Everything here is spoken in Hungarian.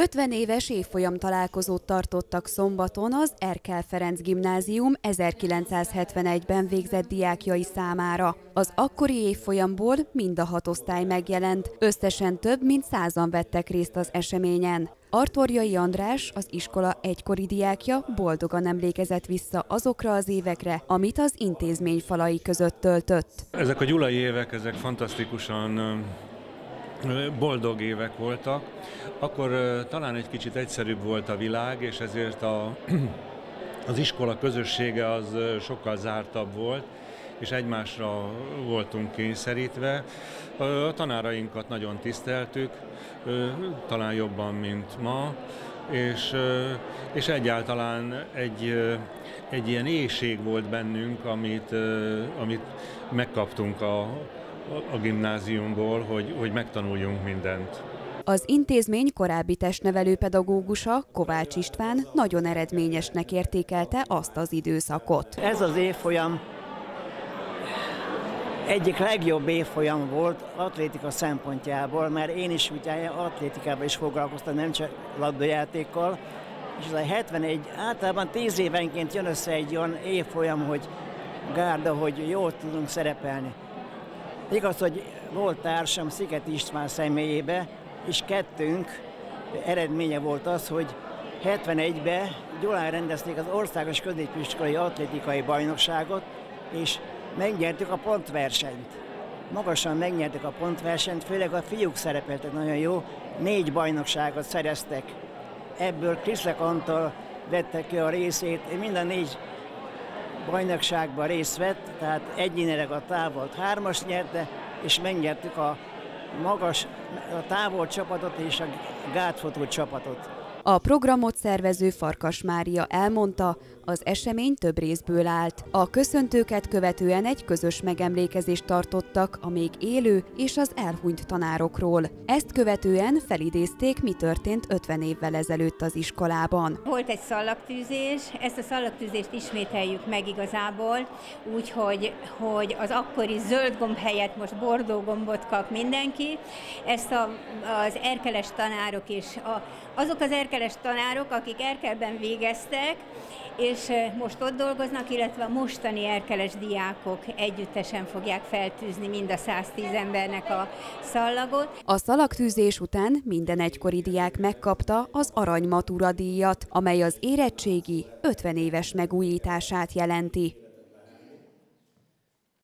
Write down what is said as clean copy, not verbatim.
50 éves évfolyam találkozót tartottak szombaton az Erkel Ferenc Gimnázium 1971-ben végzett diákjai számára. Az akkori évfolyamból mind a 6 osztály megjelent, összesen több mint 100-an vettek részt az eseményen. Artorjai András, az iskola egykori diákja boldogan emlékezett vissza azokra az évekre, amit az intézmény falai között töltött. Ezek a gyulai évek, ezek fantasztikusan boldog évek voltak. Akkor talán egy kicsit egyszerűbb volt a világ, és ezért az iskola közössége az sokkal zártabb volt, és egymásra voltunk kényszerítve. A tanárainkat nagyon tiszteltük, talán jobban, mint ma, és egyáltalán egy ilyen éhség volt bennünk, amit megkaptunk a gimnáziumból, hogy megtanuljunk mindent. Az intézmény korábbi testnevelő pedagógusa, Kovács István nagyon eredményesnek értékelte azt az időszakot. Ez az évfolyam egyik legjobb évfolyam volt atlétika szempontjából, mert én is ugye atlétikával is foglalkoztam, nem csak labdajátékkal, és ez a 71, általában 10 évenként jön össze egy olyan évfolyam, hogy gárda, hogy jól tudunk szerepelni. Igaz, hogy volt társam Sziget István személyébe, és kettőnk eredménye volt az, hogy 71-ben Gyulán rendezték az országos középiskolai atlétikai bajnokságot, és megnyertük a pontversenyt. Magasan megnyertük a pontversenyt, főleg a fiúk szerepeltek nagyon jó, 4 bajnokságot szereztek. Ebből Kriszlek Antal vette ki a részét, mind a 4 bajnokságban részt vett, tehát egyénileg a távolt 3-as nyerte, és megnyertük a távolt csapatot és a gátfotó csapatot. A programot szervező Farkas Mária elmondta, az esemény több részből állt. A köszöntőket követően egy közös megemlékezést tartottak a még élő és az elhunyt tanárokról. Ezt követően felidézték, mi történt 50 évvel ezelőtt az iskolában. Volt egy szallagtűzés, ezt a szallagtűzést ismételjük meg igazából, úgyhogy az akkori zöld gomb helyett most bordó gombot kap mindenki. Ezt az erkeles tanárok és azok az erkeles tanárok, akik Erkelben végeztek, és most ott dolgoznak, illetve a mostani erkeles diákok együttesen fogják feltűzni mind a 110 embernek a szallagot. A szalagtűzés után minden egykori diák megkapta az Arany Matura díjat, amely az érettségi 50 éves megújítását jelenti.